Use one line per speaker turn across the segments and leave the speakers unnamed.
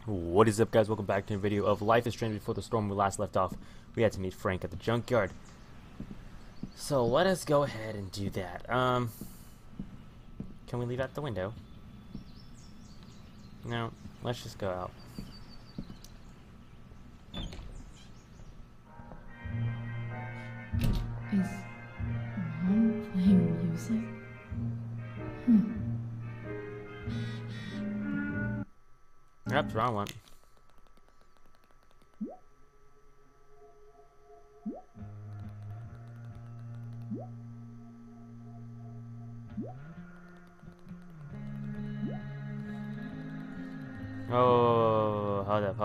What is up, guys? Welcome back to a video of Life is Strange Before the Storm. We last left off, we had to meet Frank at the junkyard. So let us go ahead and do that. Can we leave out the window? No, let's just go out.
Is Mom playing music?
Yep, wrong one. Oh, hold up.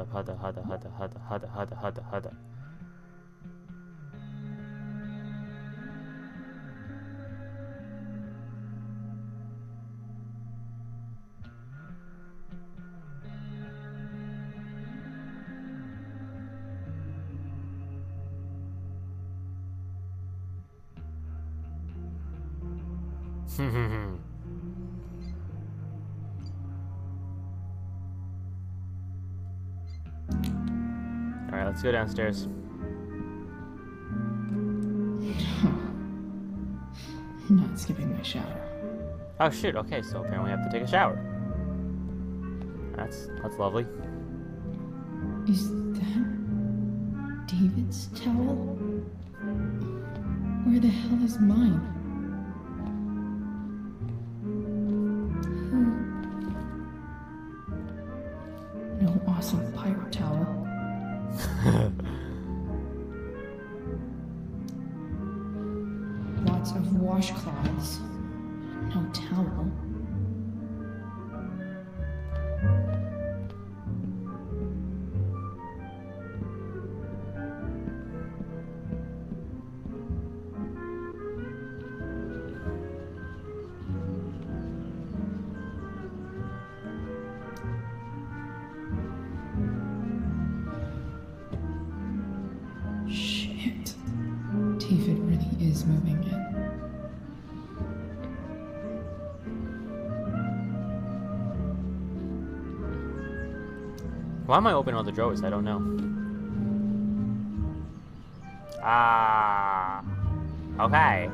Alright, let's go downstairs.
Not skipping my shower.
Oh shoot, okay, so apparently I have to take a shower. That's lovely.
Is that David's towel? Where the hell is mine? No awesome pirate towel. Lots of washcloths. No towel. Shit. David really is moving in.
Why am I opening all the drawers? I don't know. Ah. Okay.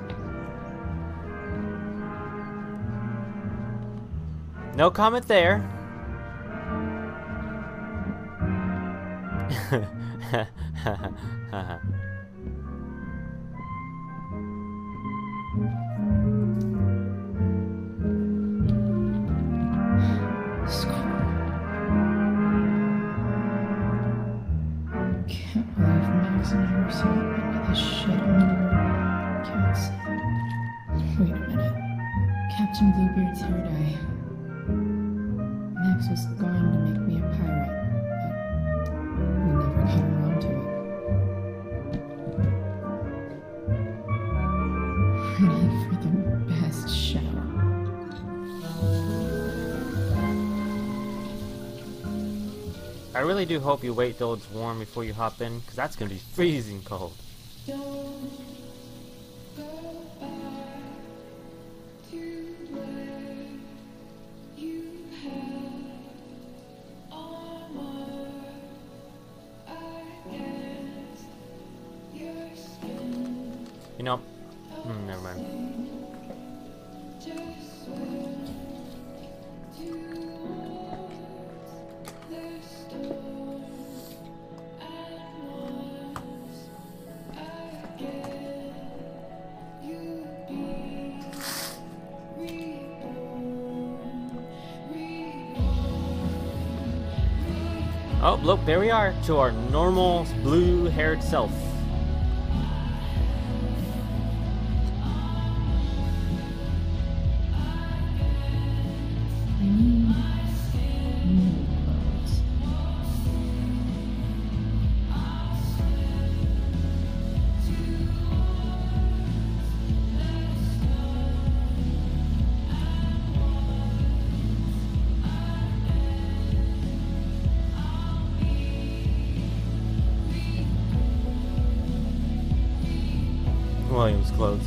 No comment there.
Can't believe Max and I were so into this shit anymore. Cats. Wait a minute. Captain Bluebeard's hair dye. Max was going to make me a pirate, but we never got around to it. Ready for the best shower.
I really do hope you wait till it's warm before you hop in, because that's going to be freezing cold. You know, never mind. Oh, look, there we are, to our normal blue-haired self.
I need new clothes.
William's clothes.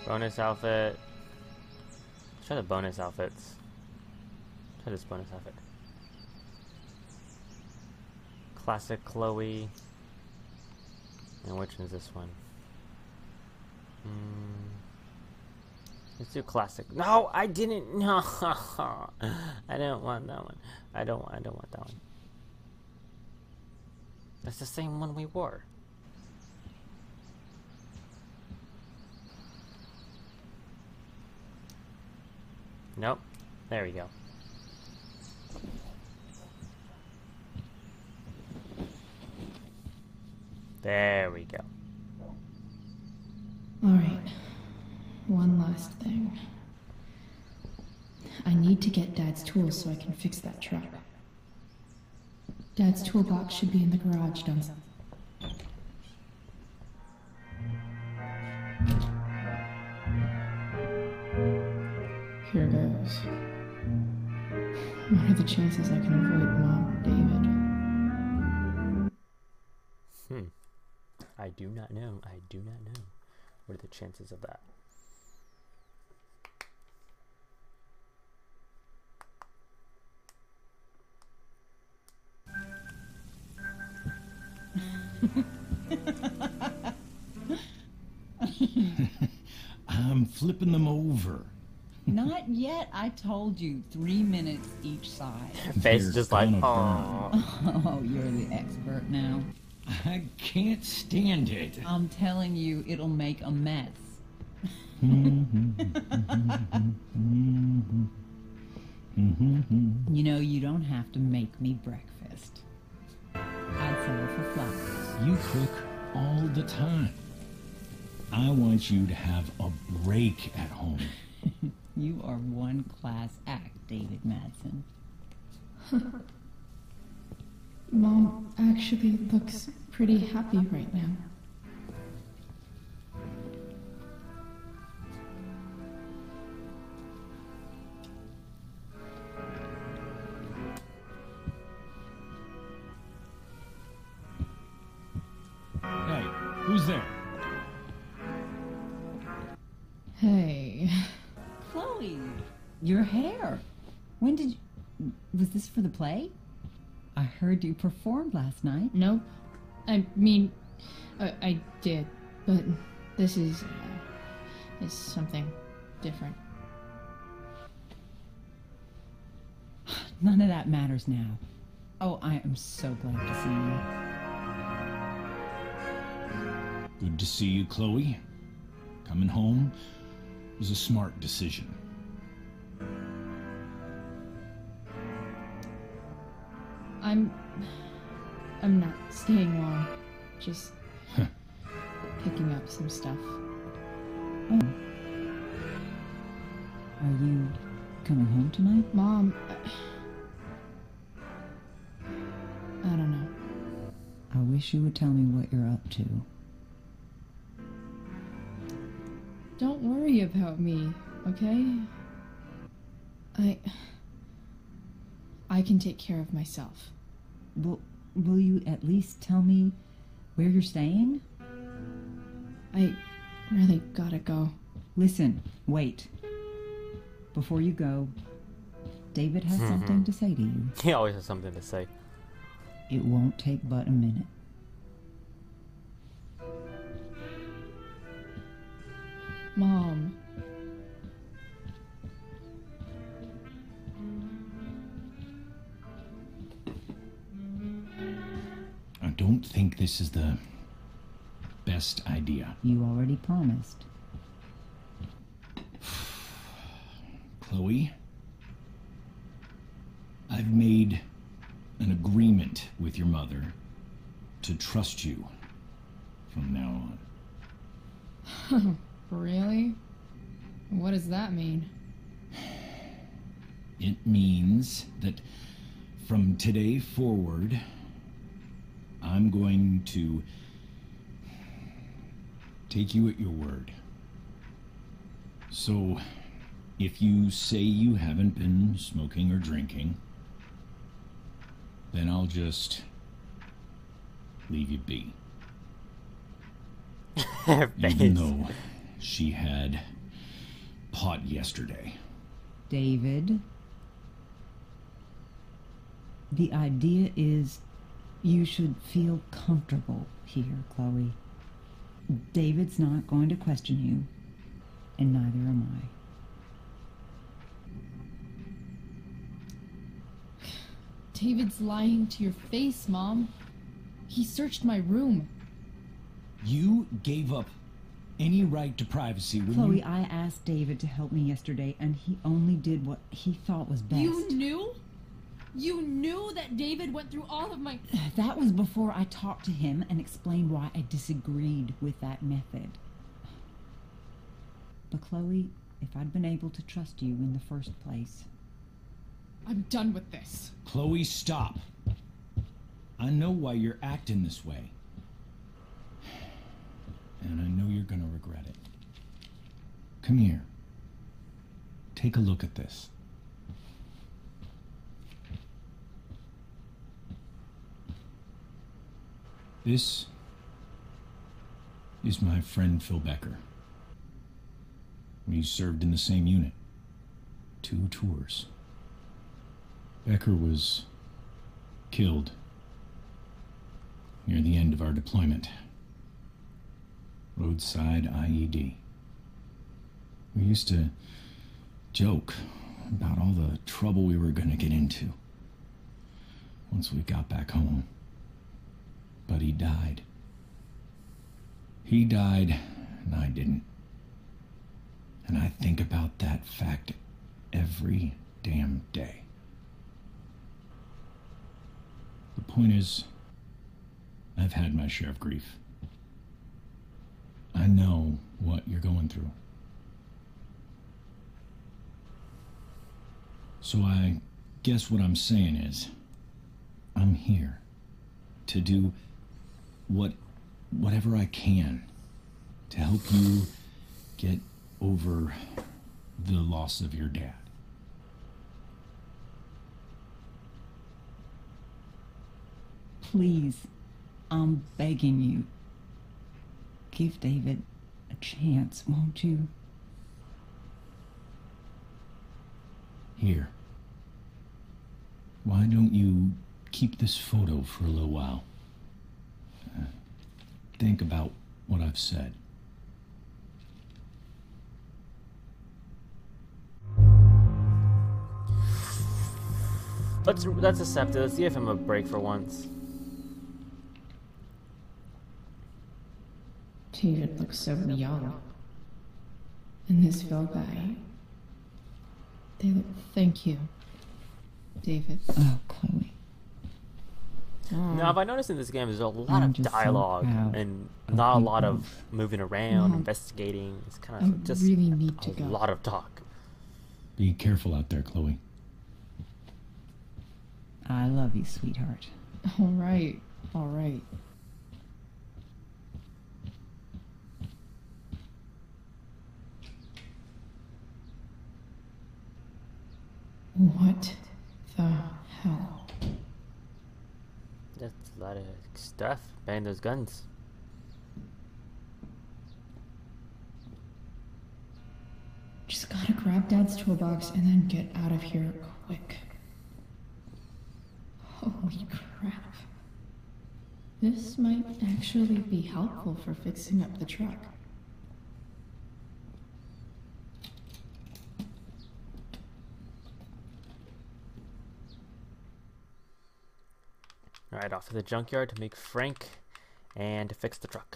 Bonus outfit. Let's try the bonus outfits. Try this bonus outfit. Classic Chloe. And which one is this one? Let's do classic. No, I didn't. No, I don't want that one. I don't want that one. That's the same one we wore. Nope. There we go. There we go.
Alright. One last thing. I need to get Dad's tools so I can fix that truck. Dad's toolbox should be in the garage downstairs. Here goes. What are the chances I can avoid Mom or David?
I do not know. I do not know. What are the chances of that?
I'm flipping them over.
Not yet. I told you 3 minutes each side.
Face
They're
just like,
gonna
oh.
Oh, you're the expert now.
I can't stand it.
I'm telling you, it'll make a mess. You know, you don't have to make me breakfast. I'd settle for flowers.
You cook all the time. I want you to have a break at home.
You are one class act, David Madsen.
Mom actually looks pretty happy right now.
Hey, who's there?
Hey.
Chloe, your hair. When did you... Was this for the play? I heard you performed last night.
Nope. I mean, I did, but this is something different.
None of that matters now. Oh, I am so glad to see you.
Good to see you, Chloe. Coming home was a smart decision.
I'm not staying long. Just picking up some stuff.
Oh. Are you coming home tonight?
Mom, I don't know.
I wish you would tell me what you're up to.
Don't worry about me, okay? I can take care of myself.
Will you at least tell me where you're staying?
I really gotta go.
Listen, wait. Before you go, David has something to say to you.
He always has something to say.
It won't take but a minute.
Mom.
I don't think this is the best idea.
You already promised.
Chloe, I've made an agreement with your mother to trust you from now on.
Really? What does that mean?
It means that from today forward, I'm going to take you at your word. So, if you say you haven't been smoking or drinking, then I'll just leave you be.
Her
Even
face.
though she had pot yesterday.
David, the idea is you should feel comfortable here, Chloe. David's not going to question you, and neither am I.
David's lying to your face, Mom. He searched my room.
You gave up any right to privacy when
Chloe,
you...
I asked David to help me yesterday, and he only did what he thought was best.
You knew? You knew that David went through all of my...
That was before I talked to him and explained why I disagreed with that method. But Chloe, if I'd been able to trust you in the first place...
I'm done with this.
Chloe, stop. I know why you're acting this way. And I know you're gonna regret it. Come here. Take a look at this. This is my friend Phil Becker. We served in the same unit. 2 tours. Becker was killed near the end of our deployment. Roadside IED. We used to joke about all the trouble we were going to get into once we got back home. But he died. He died, and I didn't. And I think about that fact every damn day. The point is, I've had my share of grief. I know what you're going through. So I guess what I'm saying is, I'm here to do whatever I can to help you get over the loss of your dad.
Please, I'm begging you. Give David a chance, won't you?
Here. Why don't you keep this photo for a little while? Think about what I've said.
Let's accept it. Let's give him a break for once.
David looks so young. And this Phil guy. They look... Thank you, David.
Oh, Chloe.
Now, if I noticed in this game, there's a lot
I'm
of
just so
dialogue
proud
and
of
not a
you
lot of
both.
moving around,
Mom,
investigating. It's kind
I
of just
really need to
a
go.
lot of talk.
Be careful out there, Chloe.
I love you, sweetheart.
All right. All right. What the hell?
That's a lot of stuff. Bang those guns.
Just gotta grab Dad's toolbox and then get out of here quick. Holy crap. This might actually be helpful for fixing up the truck.
Alright, off to the junkyard to meet Frank and to fix the truck.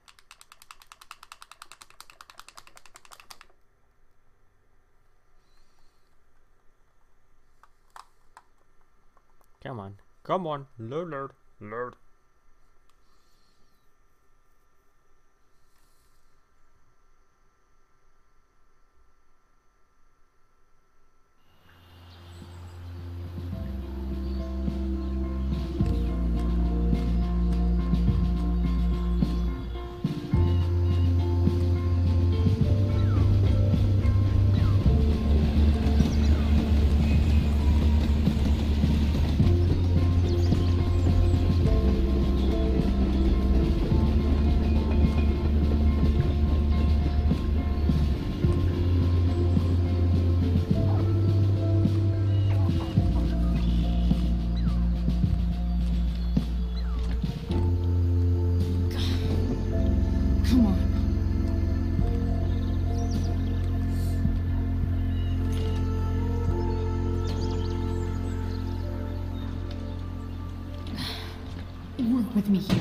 Come on. Come on. Load.
Come on. Work with me here.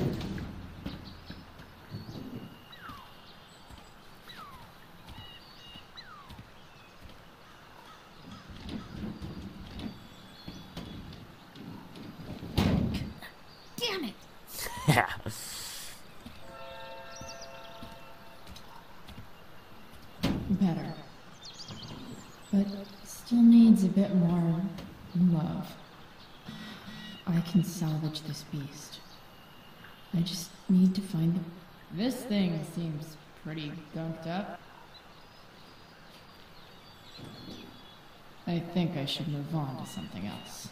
Damn it!
Yeah.
Better. But still needs a bit more love. I can salvage this beast. I just need to find the... This thing seems pretty gunked up. I think I should move on to something else.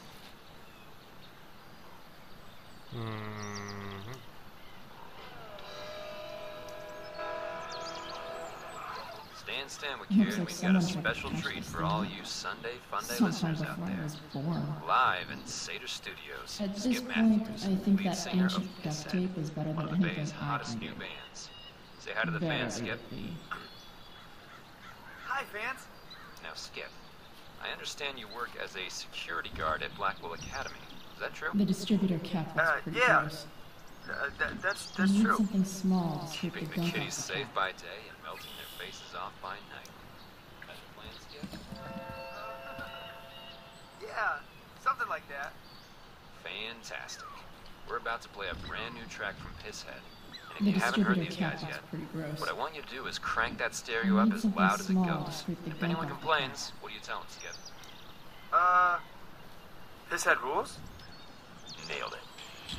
Stan
Looks
here,
like
we've got a
someone tried to
special
catch
treat
this
for all
thing.
you Sunday Funday
Sometime
listeners out
before I
there.
was born.
Live in Seder Studios.
At this
Skip
point,
Matthews,
I think
lead
that
singer of
ancient duct
Pisshead,
tape is better
one
than
of the
anything
Bay's
I
hottest
can
new
do.
bands. Say hi to the fans, Skip.
Hi, fans.
Now, Skip, I understand you work as a security guard at Blackwell Academy. Is that true?
The distributor cap was pretty
Yeah.
gross.
That's
I need
true.
something small to keep the
Keeping the
gunk
kitties
off the
safe
cap.
by day and melting their faces off by night. Better plan, Skip?
Yeah, something like that.
Fantastic. We're about to play a brand new track from Pisshead. And
The
if you haven't heard
distributor
these
cap
guys
was
yet,
pretty gross.
what I want you to do is crank that stereo
I
up
need
as
something
loud as it
small to
goes.
scrape the
If
gunk
anyone
off the
complains, what do you tell them, Skip?
Pisshead rules?
Nailed it.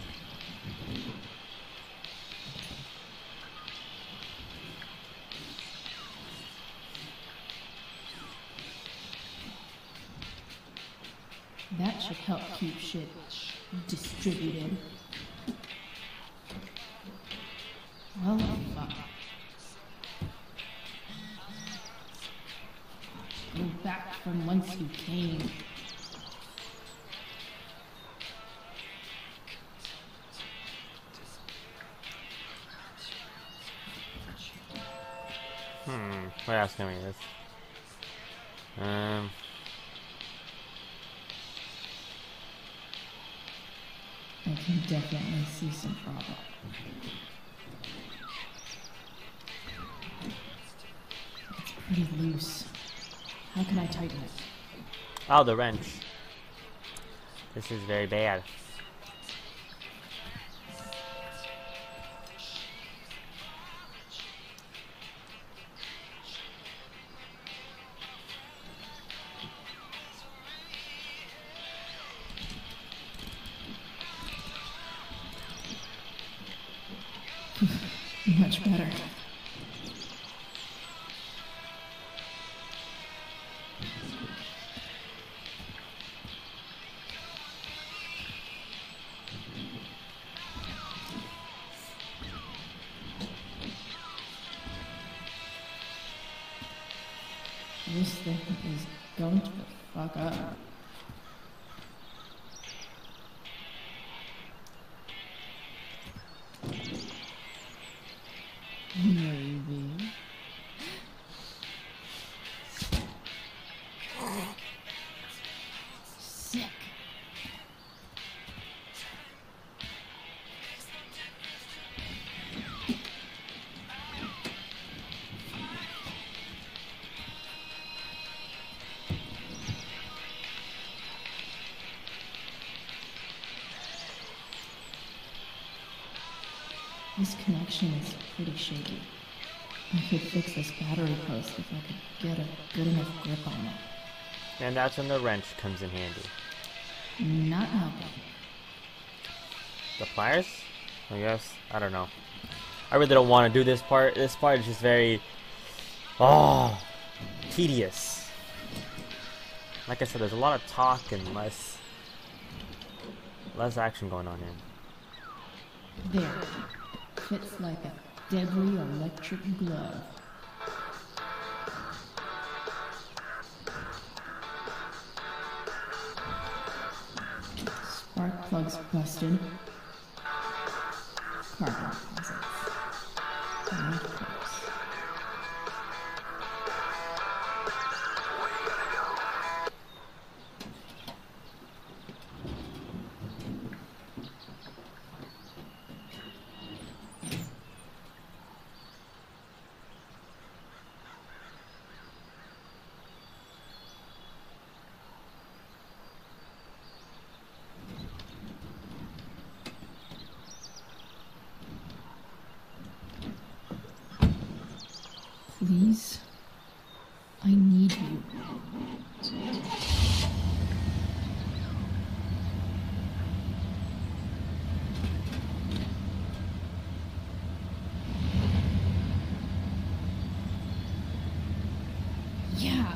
That should help keep shit distributed. Well, fuck. Go back from whence you came.
What else can we use?
I can definitely see some problem. It's pretty loose. How can I tighten it?
Oh, the wrench. This is very bad.
Much better. This thing is going to fuck up. Maybe. Sick. This connection is pretty shaky. I could fix this battery post if I could get a good enough grip on it.
And that's when the wrench comes in handy.
Not helping.
The pliers? I guess. I don't know. I really don't want to do this part. This part is just very... Oh, tedious. Like I said, there's a lot of talk and less action going on here.
There. Fits like a deadly electric glove. Spark plugs busted. Carbon deposits. Please. I need you. Yeah.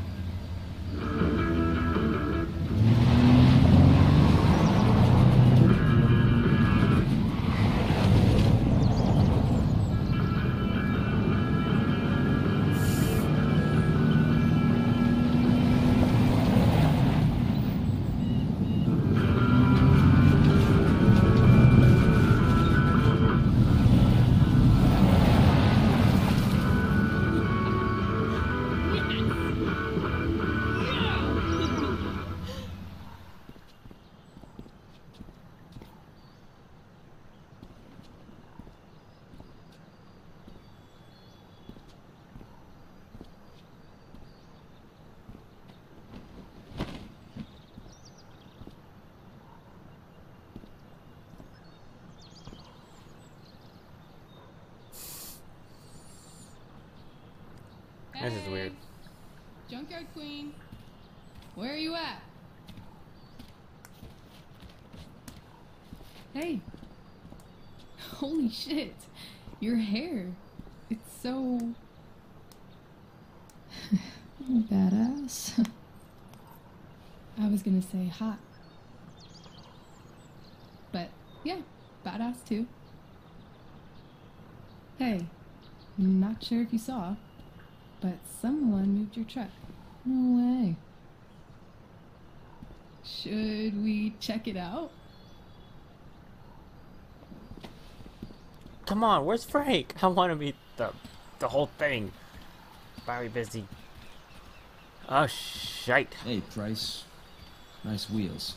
This is weird.
Junkyard Queen, where are you at? Hey. Holy shit. Your hair. It's so...
Badass.
I was gonna say hot. But, yeah, badass too. Hey, not sure if you saw, but someone moved your truck.
No way.
Should we check it out?
Come on, where's Frank? I want to meet the whole thing. Very busy. Oh, shite.
Hey, Price. Nice wheels.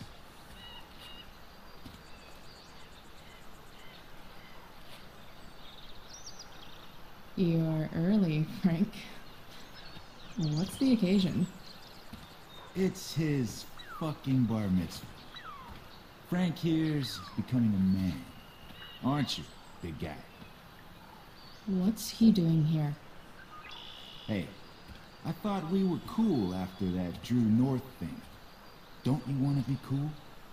You're early, Frank. What's the occasion?
It's his fucking bar mitzvah. Frank here's becoming a man. Aren't you, big guy?
What's he doing here?
Hey, I thought we were cool after that Drew North thing. Don't you want to be cool?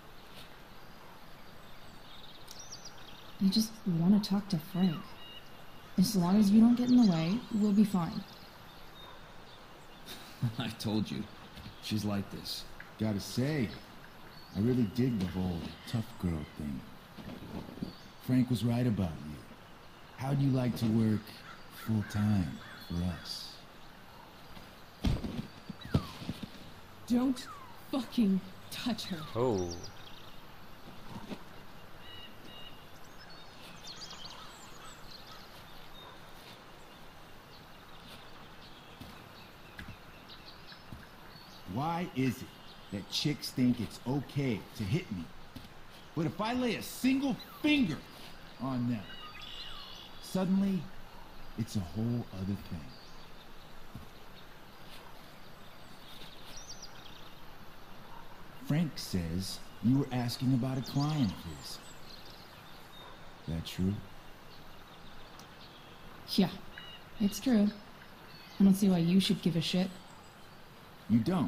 I just want to talk to Frank. As long as you don't get in the way, we'll be fine.
I told you. She's like this. Gotta say, I really dig the whole tough girl thing. Frank was right about you. How'd you like to work full time for us?
Don't fucking touch her.
Oh.
Why is it that chicks think it's okay to hit me? But if I lay a single finger on them, suddenly it's a whole other thing. Frank says you were asking about a client of his. That true?
Yeah, it's true. I don't see why you should give a shit.
You don't?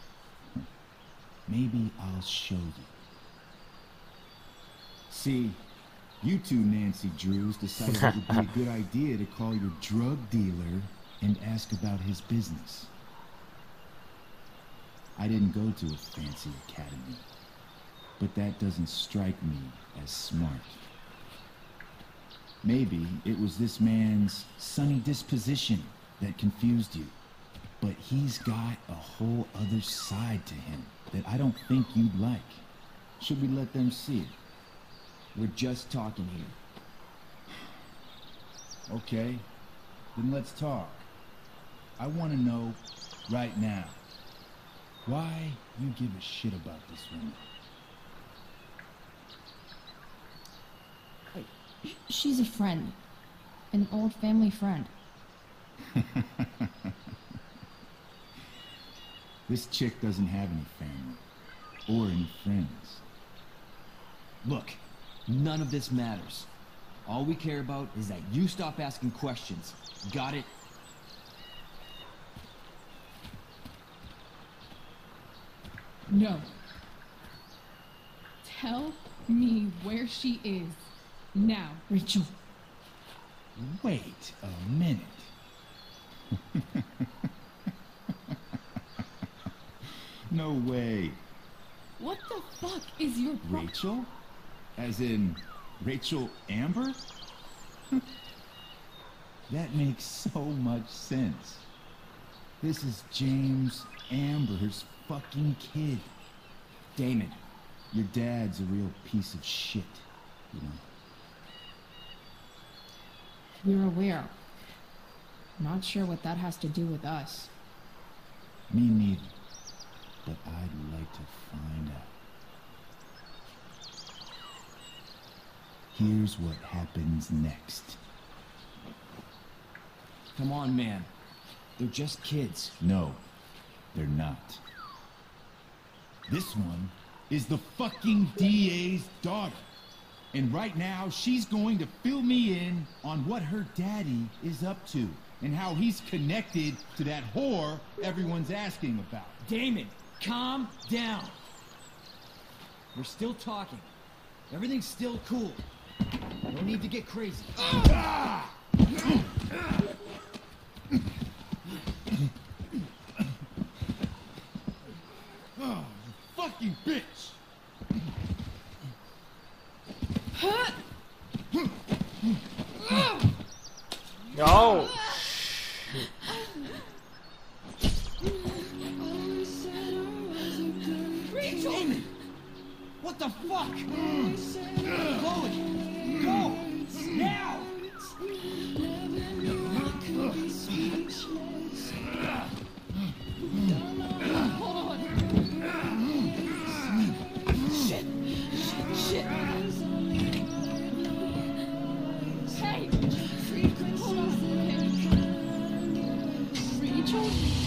Maybe I'll show you. See, you two Nancy Drews decided it would be a good idea to call your drug dealer and ask about his business. I didn't go to a fancy academy, but that doesn't strike me as smart. Maybe it was this man's sunny disposition that confused you. But he's got a whole other side to him that I don't think you'd like. Should we let them see it? We're just talking here. Okay, then let's talk. I want to know right now why you give a shit about this woman.
She's a friend. An old family friend.
This chick doesn't have any family or any friends.
Look, none of this matters. All we care about is that you stop asking questions. Got it?
No. Tell me where she is. Now.
Rachel.
Wait a minute. No way.
What the fuck is your
Rachel? As in Rachel Amber? That makes so much sense. This is James Amber's fucking kid. Damon, your dad's a real piece of shit, you know.
We're aware. Not sure what that has to do with us.
Me neither. But I'd like to find out. Here's what happens next.
Come on, man. They're just kids.
No, they're not. This one is the fucking DA's daughter. And right now, she's going to fill me in on what her daddy is up to and how he's connected to that whore everyone's asking about.
Damon, calm down. We're still talking. Everything's still cool. No need to get crazy.
Oh, you fucking bitch!
No!
Damon! What the fuck? Chloe! Go! Now! Shit! Shit!
Hey! Hold on. Rachel?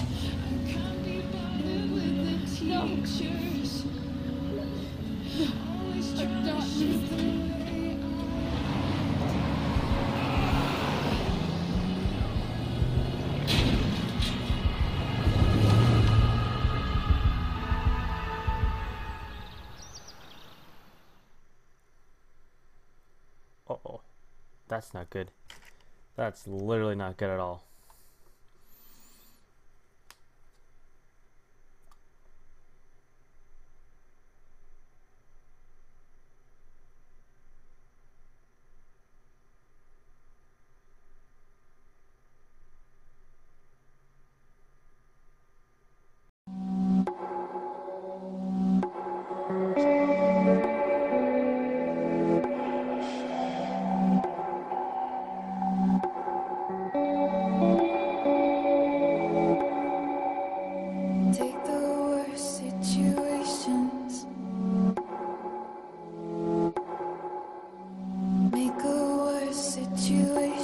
No.
Uh-oh. That's not good. That's literally not good at all.
Take the worst situations, make a worse situation.